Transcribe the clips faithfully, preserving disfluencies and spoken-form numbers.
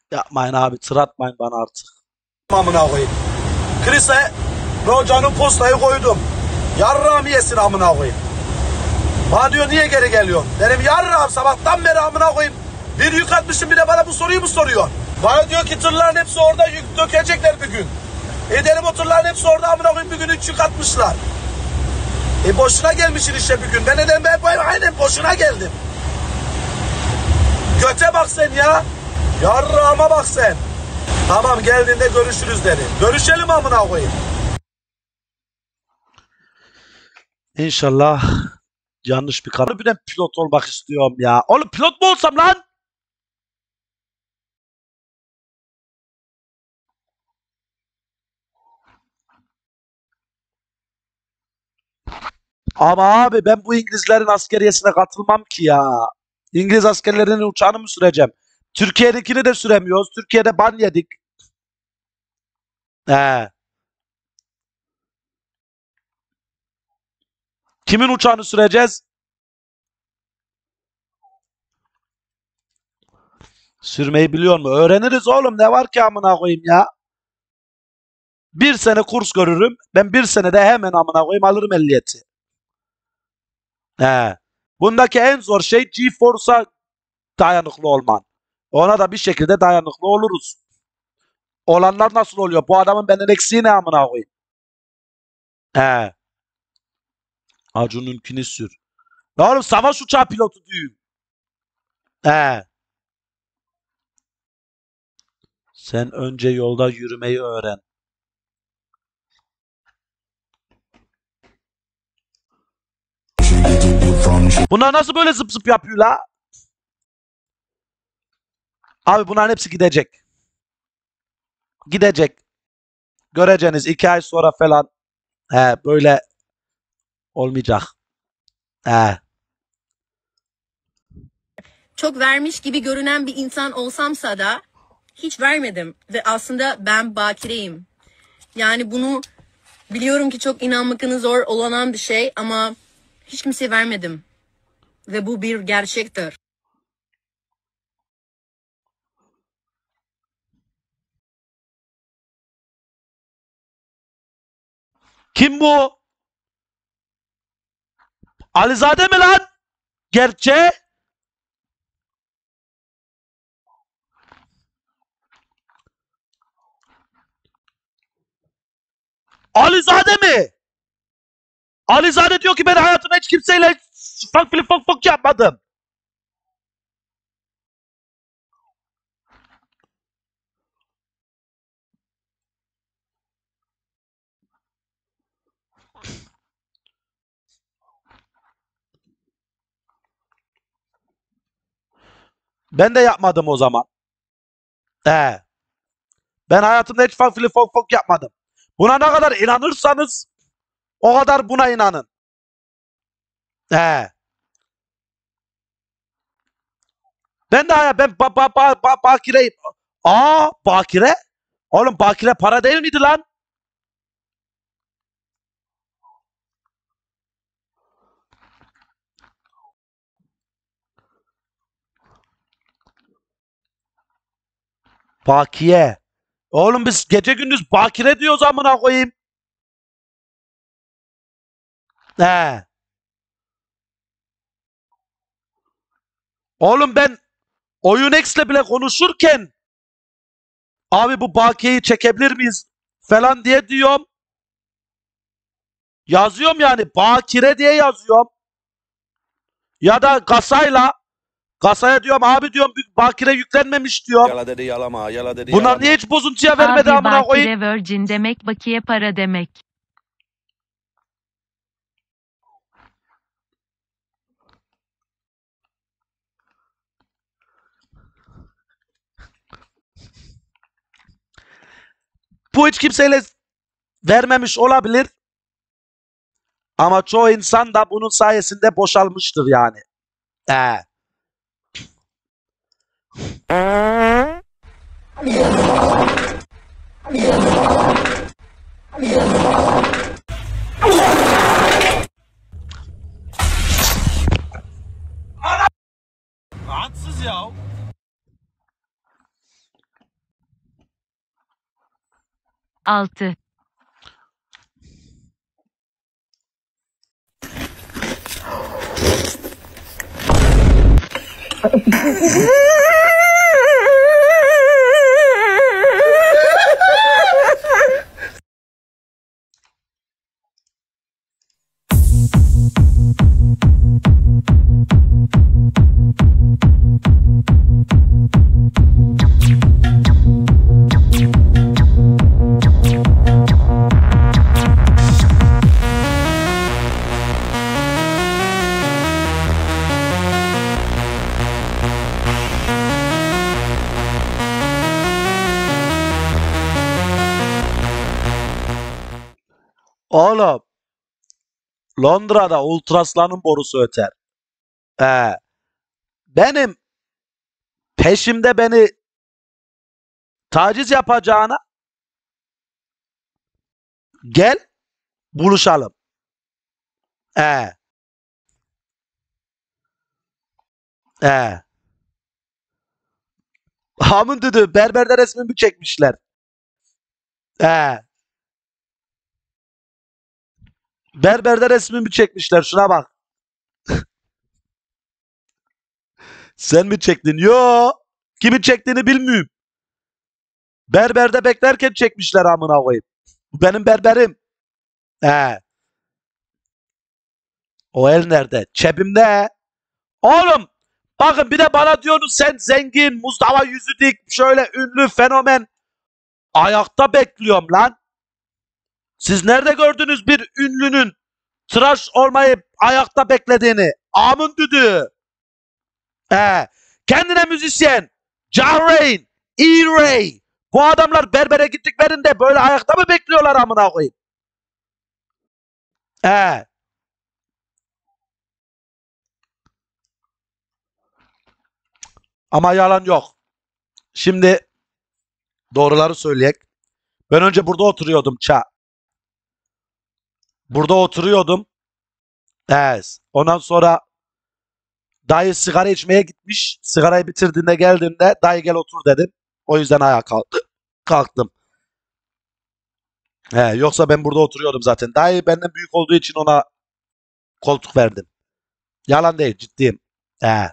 Yapmayın abi, tır atmayın bana artık. Amına koyayım. Chris'e Rocan'ın postayı koydum. Yarrağımı yesin amına koyayım. Bana diyor niye geri geliyorsun? Benim yarrağım sabahtan beri amına koyayım. Bir yük atmışım, bir de bana bu soruyu mu soruyor? Bana diyor ki tırların hepsi orada, yük dökecekler bir gün. Edelim o tırların hepsi orada amına koyayım, bir gün üç yük atmışlar. E boşuna gelmişsin işte bir gün. Ben neden ben aynen boşuna geldim. Göte bak sen ya. Yarrağıma bak sen. Tamam, geldiğinde görüşürüz dedi. Görüşelim amına koyayım. İnşallah yanlış bir karar. Bir de pilot olmak istiyorum ya. Oğlum pilot mu olsam lan? Ama abi ben bu İngilizlerin askeriyesine katılmam ki ya. İngiliz askerlerinin uçağını mı süreceğim? Türkiye'dekini de süremiyoruz. Türkiye'de ban yedik. He. Kimin uçağını süreceğiz? Sürmeyi biliyor mu? Öğreniriz oğlum. Ne var ki amına koyayım ya? Bir sene kurs görürüm. Ben bir senede hemen amına koyayım alırım ehliyeti. He. Bundaki en zor şey G-Force'a dayanıklı olman. Ona da bir şekilde dayanıklı oluruz. Olanlar nasıl oluyor? Bu adamın benden eksiği ne amına koyayım? He. Acun'unkini sür. Ya oğlum savaş uçağı pilotu düğün. He. Sen önce yolda yürümeyi öğren. Bunlar nasıl böyle zıp zıp yapıyor la? Abi bunların hepsi gidecek. Gidecek. Göreceğiniz iki ay sonra falan. He, böyle olmayacak. He. Çok vermiş gibi görünen bir insan olsamsa da hiç vermedim. Ve aslında ben bakireyim. Yani bunu biliyorum ki çok inanmakını zor olan bir şey ama hiç kimseye vermedim. Ve bu bir gerçektir. Kim bu? Alizade mi lan? Gerçe? Alizade mi? Alizade diyor ki ben hayatımda hiç kimseyle fak fili fok fok yapmadım. Ben de yapmadım o zaman. He. Ben hayatımda hiç fak fili fok fok yapmadım. Buna ne kadar inanırsanız o kadar buna inanın. He. Ben de ya ben ba ba ba ba bakireyim. Aa bakire? Oğlum bakire para değil miydi lan? Bakiye. Oğlum biz gece gündüz bakire diyoruz amına koyayım. He. Oğlum ben Oyun X'le bile konuşurken abi bu bakiyeyi çekebilir miyiz falan diye diyorum. Yazıyorum yani bakire diye yazıyorum. Ya da kasayla kasaya diyorum abi diyorum bakire yüklenmemiş diyorum. Yala dedi yalama, yala dedi Bunlar yalama. niye hiç bozuntuya vermedi Abi amına koyayım? bakire virgin demek bakiye para demek. Bu hiç kimseyle vermemiş olabilir. Ama çoğu insan da bunun sayesinde boşalmıştır yani. He. Rahatsız ya. altı. Oğlum Londra'da ultraslanın borusu öter. He. Benim peşimde beni taciz yapacağına gel buluşalım. He. He. Hamın dedi berberde resmimi çekmişler. He. Berberde resmimi çekmişler. Şuna bak. Sen mi çektin? Yo. Kimin çektiğini bilmiyorum. Berberde beklerken çekmişler amına koyayım. Bu benim berberim. He. O el nerede? Cebimde. Oğlum bakın bir de bana diyorsunuz sen zengin, Mustafa yüzü dik, şöyle ünlü fenomen. Ayakta bekliyorum lan. Siz nerede gördünüz bir ünlünün tıraş olmayıp ayakta beklediğini? Amın düdüğü. He. Kendine müzisyen. Jahreyn, E-Ray. Bu adamlar berbere gittiklerinde böyle ayakta mı bekliyorlar amına koyayım? He. Ama yalan yok. Şimdi doğruları söyleyek. Ben önce burada oturuyordum ça. Burada oturuyordum. Evet. Ondan sonra dayı sigara içmeye gitmiş. Sigarayı bitirdiğinde geldiğinde dayı gel otur dedim. O yüzden ayağa kalktım. kalktım. He, yoksa ben burada oturuyordum zaten. Dayı benden büyük olduğu için ona koltuk verdim. Yalan değil, ciddiyim. He.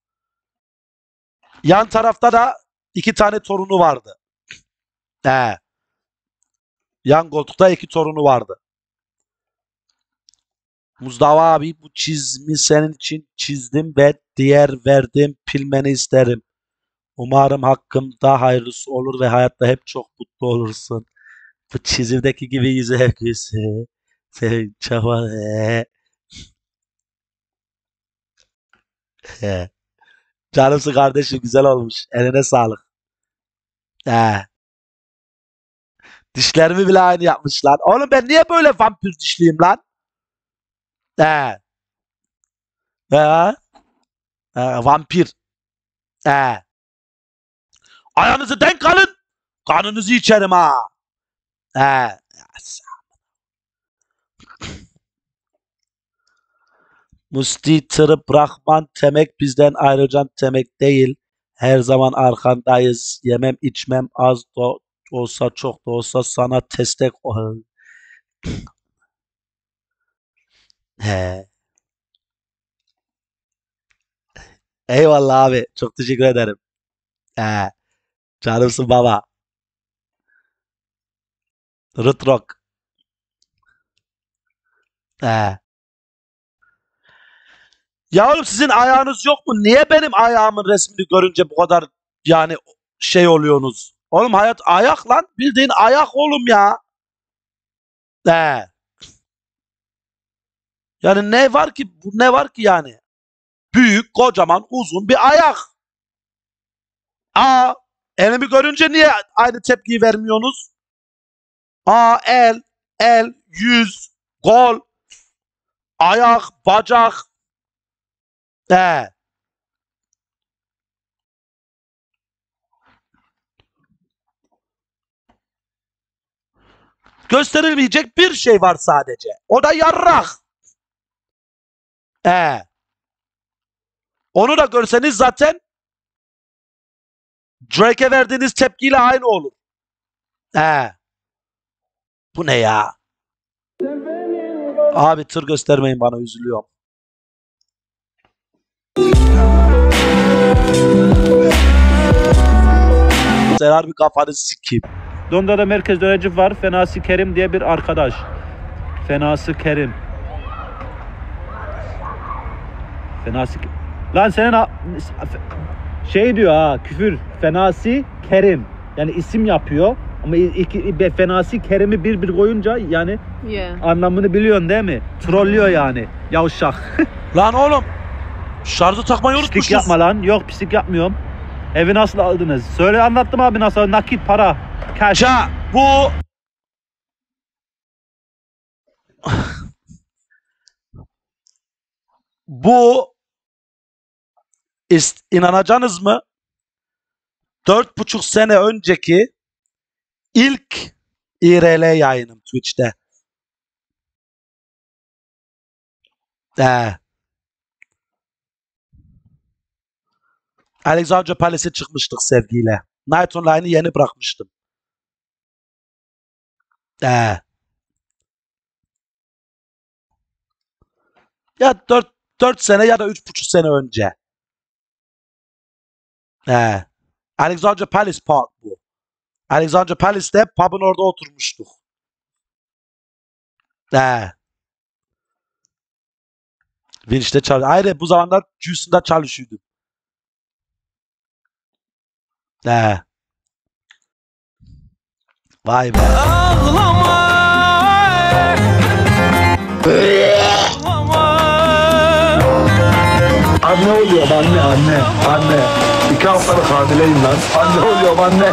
Yan tarafta da iki tane torunu vardı. He. Yan koltukta iki torunu vardı. Mustafa abi bu çizimi senin için çizdim ve diğer verdiğim filmeni isterim. Umarım hakkımda hayırlısı olur ve hayatta hep çok mutlu olursun. Bu çizimdeki gibi yüze gülse. Senin çaba. He. He. Canımsın kardeşim güzel olmuş. Eline sağlık. He. Dişlerimi bile aynı yapmışlar. Oğlum ben niye böyle vampir dişliyim lan? He. He. He. Vampir. He. Ayağınızı denk alın. Kanınızı içerim ha. He. Musti tırıp bırakman temek bizden ayrıcan temek değil. Her zaman arkandayız. Yemem içmem az da olsa çok da olsa sana destek ol. He. Eyvallah abi. Çok teşekkür ederim. He. Canımsın baba. Rutrok. He. Ya oğlum sizin ayağınız yok mu? Niye benim ayağımın resmini görünce bu kadar yani şey oluyorsunuz? Oğlum hayat ayak lan. Bildiğin ayak oğlum ya. He. Yani ne var ki? Bu ne var ki yani? Büyük, kocaman, uzun bir ayak. Aa, elimi görünce niye aynı tepkiyi vermiyorsunuz? Aa, el, el, yüz, kol, ayak, bacak. He. Gösterilmeyecek bir şey var sadece. O da yarrak. He. Onu da görseniz zaten Drake'e verdiğiniz tepkiyle aynı olur. He. Bu ne ya? Abi tır göstermeyin bana, üzülüyorum. Sen harbi kafanı sikeyim. Donda'da merkez döneci var. Fenasi Kerim diye bir arkadaş. Fenası Kerim. Fenasi Lan senin a- şey diyor ha, küfür. Fenasi Kerim. Yani isim yapıyor. Ama iki, be- Fenasi Kerim'i bir bir koyunca yani Yeah. anlamını biliyorsun değil mi? Trollüyor yani. Yavşak. Lan oğlum. Şarjı takmayı Pislik unutmuşuz. yapma lan. Yok, pislik yapmıyorum. Evi nasıl aldınız? Söyle, anlattım abi nasıl. Nakit para. Cash. Ya bu bu ist- inanacaksınız mı? Dört buçuk sene önceki ilk I R L yayınım Twitch'te. Ee. Alexandra Palace'e çıkmıştık sevgiyle. Night Online'ı yeni bırakmıştım. Ee. Ya dört dört sene ya da üç buçuk sene önce. Ee. Alexandra Palace Park bu. Alexandra Palace'te pub'ın orada oturmuştuk. Ee. Vinç'te çalışıyordum. Ayrıca bu zamanlar Juice'unda çalışıyordum. Ee. Vay be. Anne oluyor anne anne anne. İki haftalık hamileyim lan. Anne oluyor anne.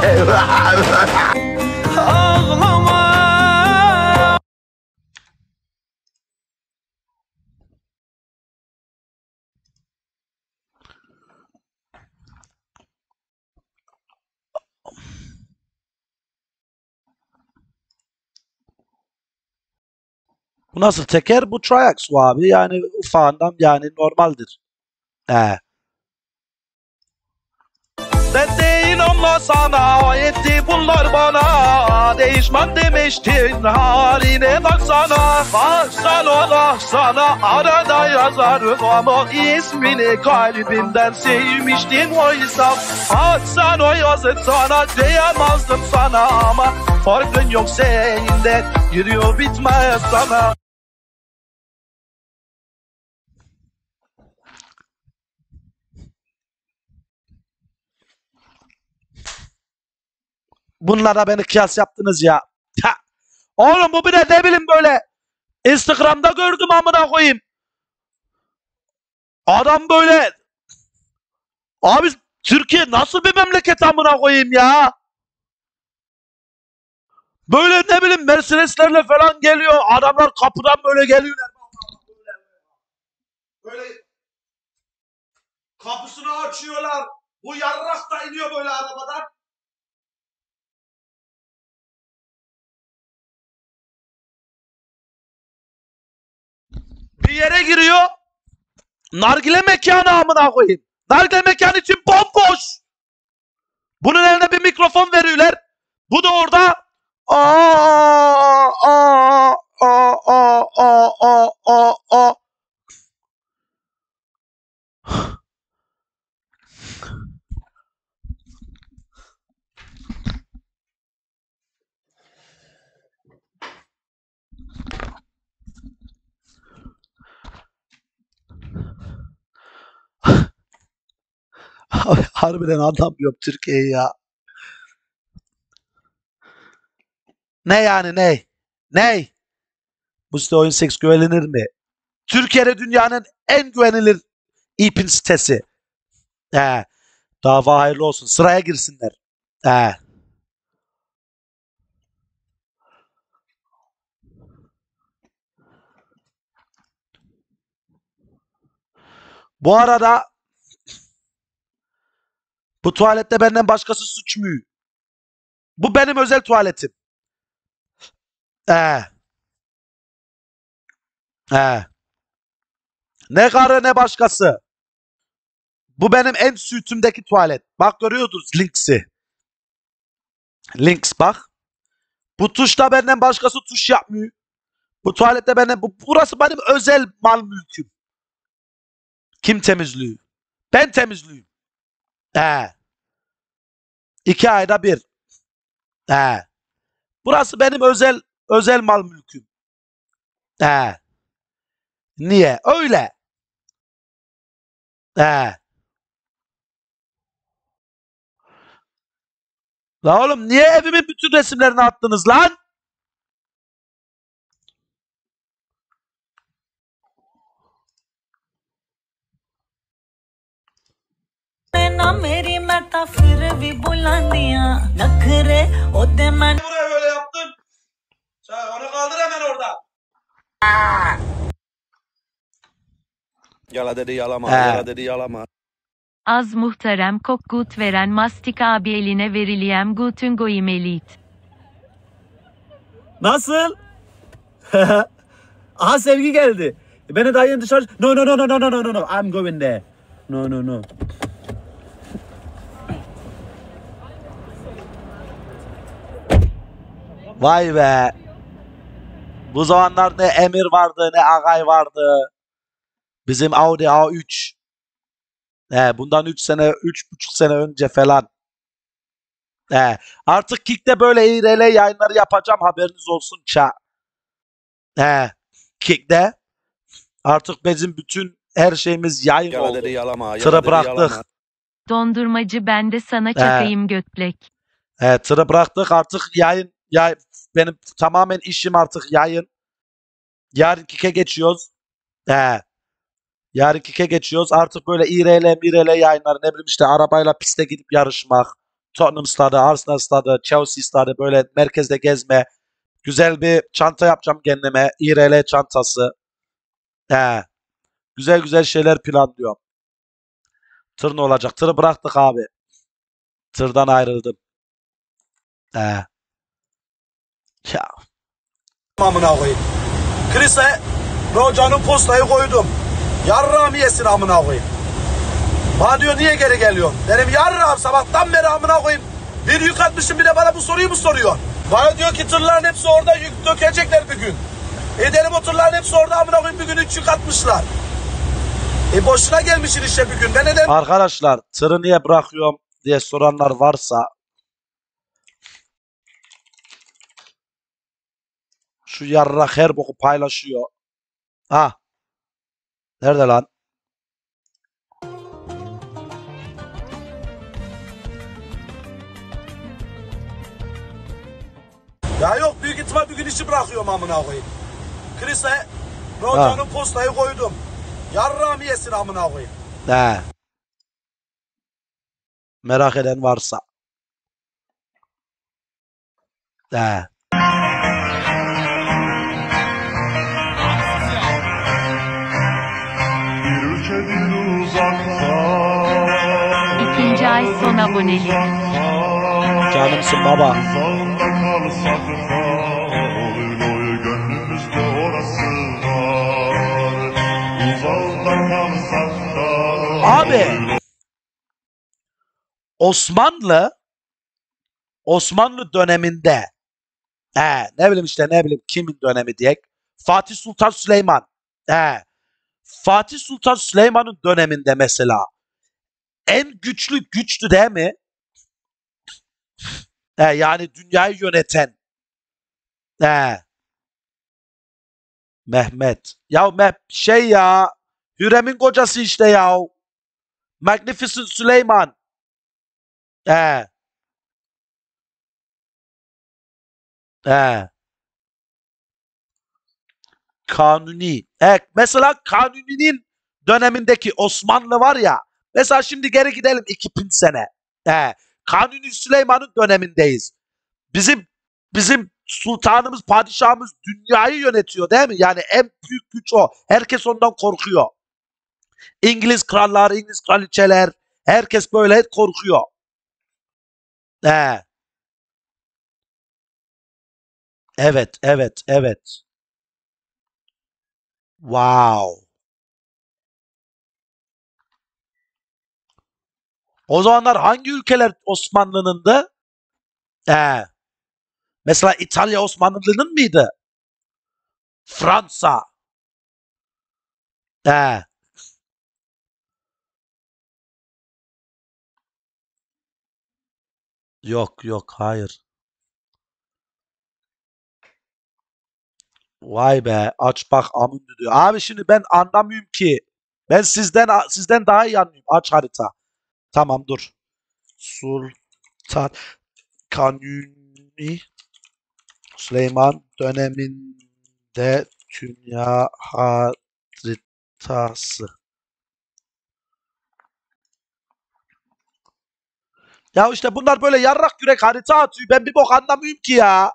Bu nasıl teker? Bu triaxle abi. Yani ufağından yani normaldir. Ee. Ben değil ama sana etti bunlar bana. Değişmem demiştin haline baksana. Baksana baksana arada yazarım ama ismini kalbimden sevmiştin oysa. Atsan o yazık sana diyemezdim sana ama farkın yok senin de yürüyor bitmez sana. Bunlara beni kıyas yaptınız ya. Ha. Oğlum bu bir de ne bileyim böyle Instagram'da gördüm amına koyayım. Adam böyle abi Türkiye nasıl bir memleket amına koyayım ya. Böyle ne bileyim Mercedes'lerle falan geliyor. Adamlar kapıdan böyle geliyorlar. Böyle kapısını açıyorlar. Bu yarrak da iniyor böyle arabadan. Bir yere giriyor. Nargile mekanı amına koyayım. Nargile mekanı için bomboş. Bunun eline bir mikrofon veriyorlar. Bu da orada aa aa aa aa aa aa aa. Abi, harbiden anlamıyorum Türkiye'yi ya. Ne yani ne? Ne? Bu site oyun seks güvenilir mi? Türkiye'de dünyanın en güvenilir İP'in sitesi. He. Dava hayırlı olsun. Sıraya girsinler. He. Bu arada bu tuvalette benden başkası suçmuyor. Bu benim özel tuvaletim. Ee. Ee. Ne karı ne başkası. Bu benim en sütümdeki tuvalet. Bak görüyorsunuz Links'i. Links bak. Bu tuşta benden başkası tuş yapmıyor. Bu tuvalette benden, bu, burası benim özel mal mülküm. Kim temizliyor? Ben temizliyim. He. İki ayda bir. He. Burası benim özel özel mal mülküm. He. Niye? Öyle. He. La oğlum niye evimin bütün resimlerini attınız lan? ना मेरी मैं ता फिर भी बुलांदियां नखरे ओते मैं Buraya böyle yaptın. Sen onu kaldır hemen oradan. Yala dedi yalama, He. yala dedi yalama. Az muhterem kok gut veren mastik abi eline veriliyem gutun goyimelit. Nasıl? Aha Sevgi geldi. Beni daha yeni dışarı... No no no no no no no no no. I'm going there. No no no. Vay be. Bu zamanlar ne Emir vardı ne Agay vardı. Bizim Audi A üç. He, bundan üç sene, üç buçuk sene önce falan. He, artık Kick'te böyle I R L yayınları yapacağım, haberiniz olsun ça. He, Kick'te artık bizim bütün her şeyimiz yayın Yala oldu. dedi yalama, yala Tırı dedi bıraktık. yalama. Dondurmacı ben de sana çakayım götlek. He, tırı bıraktık artık yayın, yay, benim tamamen işim artık yayın. Yarın Kick'e geçiyoruz. He. Yarın Kick'e geçiyoruz. Artık böyle I R L, M R L yayınları, ne bileyim işte arabayla piste gidip yarışmak. Tottenham stadı, Arsenal stadı, Chelsea stadı, böyle merkezde gezme. Güzel bir çanta yapacağım kendime. I R L çantası. He. Güzel güzel şeyler planlıyorum. Tır ne olacak? Tırı bıraktık abi. Tırdan ayrıldım. He. Ya. Amına koyayım. Chris'e Rocan'ın postayı koydum. Yarrağımı yesin amına koyayım. Bana diyor niye geri geliyorsun? Benim yarrağım sabahtan beri amına koyayım. Bir yük atmışım, bir de bana bu soruyu mu soruyor? Bana diyor ki tırların hepsi orada, yük dökecekler bir gün. E dedim o tırların hepsi orada amına koyayım, bir gün üç yük atmışlar. E boşuna gelmişsin işte bir gün. Ben neden Arkadaşlar tırı niye bırakıyorum diye soranlar varsa şu yarrak her boku paylaşıyor. Ha. Nerede lan? Ya yok, büyük ihtimal bir gün işi bırakıyorum amına koyayım. Chris'e Rocan'ın postayı koydum. Yarrağımı yesin amına koyayım. He. Merak eden varsa. He. Bir ülkedir uzakta. İkinci ay son abonelik. Canımsın baba. Uzağında kalsak da oy oy gönlümüzde orası var. Uzağında kalsak da Abi. Osmanlı Osmanlı döneminde he, ne bileyim işte ne bileyim kimin dönemi diyek. Fatih Sultan Süleyman. He. Fatih Sultan Süleyman'ın döneminde mesela en güçlü güçtü değil mi? He, yani dünyayı yöneten. He. Mehmet. Ya Meh şey ya. Hürrem'in kocası işte ya. Magnificent Süleyman. He. He. Kanuni. E, mesela Kanuni'nin dönemindeki Osmanlı var ya. Mesela şimdi geri gidelim iki bin sene. E, Kanuni Süleyman'ın dönemindeyiz. Bizim bizim sultanımız, padişahımız dünyayı yönetiyor değil mi? Yani en büyük güç o. Herkes ondan korkuyor. İngiliz krallar, İngiliz kraliçeler, herkes böyle korkuyor. E. Evet, evet, evet. Wow. O zamanlar hangi ülkeler Osmanlı'nındı? Ee, Mesela İtalya Osmanlı'nın mıydı? Fransa. He. Yok yok hayır. Vay be aç bak amın diyor. Abi şimdi ben anlamıyorum ki. Ben sizden sizden daha iyi anlıyorum. Aç harita. Tamam dur. Sultan Kanuni Süleyman döneminde dünya haritası. Ya işte bunlar böyle yarrak yürek harita atıyor. Ben bir bok anlamıyorum ki ya.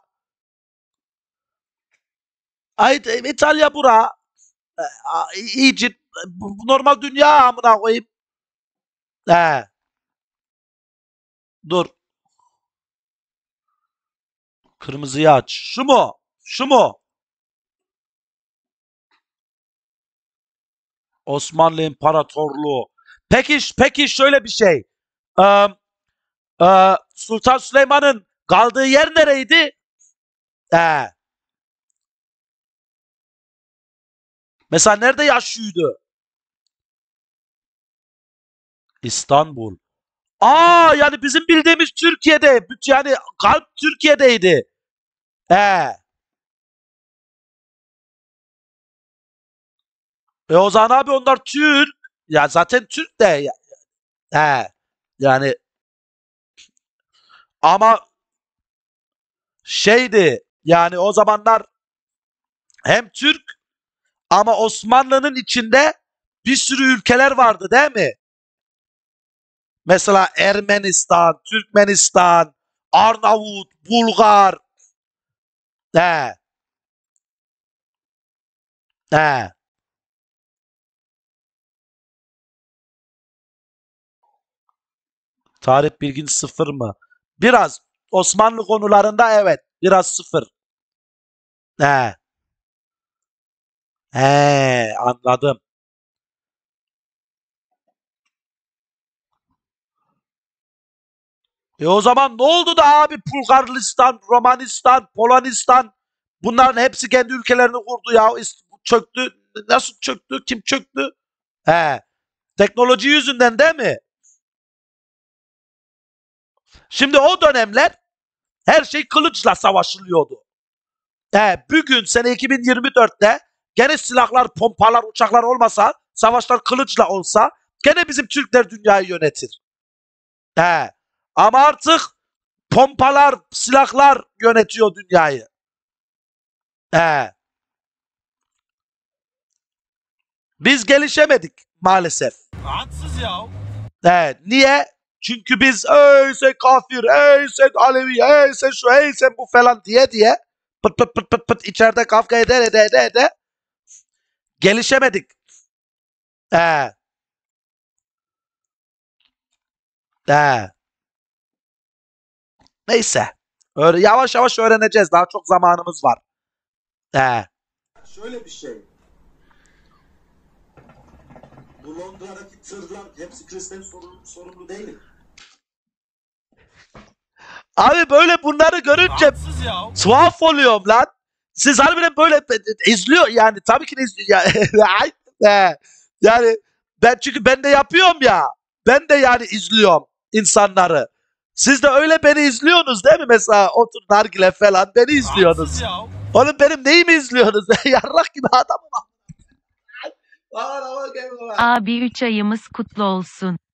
Ay İtalya bura. E, a- İyice bu- bu normal dünya amına koyayım. He. Dur. Kırmızıyı aç. Şu mu? Şu mu? Osmanlı İmparatorluğu. Peki peki şöyle bir şey. Ee, e, Sultan Süleyman'ın kaldığı yer nereydi? Ee, mesela nerede yaşıyordu? İstanbul. Aa yani bizim bildiğimiz Türkiye'de. büt- Yani kalp Türkiye'deydi. Ee. E o zaman abi onlar Türk. Ya zaten Türk de. Ya- He. Yani ama şeydi. Yani o zamanlar hem Türk ama Osmanlı'nın içinde bir sürü ülkeler vardı değil mi? Mesela Ermenistan, Türkmenistan, Arnavut, Bulgar. He. He. Tarih bilgin sıfır mı? Biraz. Osmanlı konularında evet. Biraz sıfır. He. He. Anladım. E o zaman ne oldu da abi Bulgaristan, Romanistan, Polonistan bunların hepsi kendi ülkelerini kurdu ya. İst- Çöktü. Nasıl çöktü? Kim çöktü? He. Teknoloji yüzünden değil mi? Şimdi o dönemler her şey kılıçla savaşılıyordu. He, bugün sene iki bin yirmi dörtte gene silahlar, pompalar, uçaklar olmasa, savaşlar kılıçla olsa gene bizim Türkler dünyayı yönetir. He. Ama artık pompalar, silahlar yönetiyor dünyayı. He. Biz gelişemedik maalesef. Rahatsız ya. He. Niye? Çünkü biz ey sen kafir, ey sen Alevi, ey sen şu, ey sen bu falan diye diye pıt pıt pıt pıt pıt içeride kavga ede ede ede ede gelişemedik. He. He. Neyse. Öyle yavaş yavaş öğreneceğiz. Daha çok zamanımız var. He. Şöyle bir şey. Bu Londra'daki tırlar hepsi Chris'ten sorumlu, sorumlu değil. Abi böyle bunları görünce Rahatsız ya. tuhaf oluyorum lan. Siz harbiden böyle izliyor yani tabii ki de izliyor. Ya- He. Yani ben çünkü ben de yapıyorum ya. Ben de yani izliyorum insanları. Siz de öyle beni izliyorsunuz değil mi? Mesela otur nargile falan beni izliyorsunuz. Rahatsız ya. Oğlum benim neyimi izliyorsunuz? Yarrak gibi adamım. Abi üç ayımız kutlu olsun.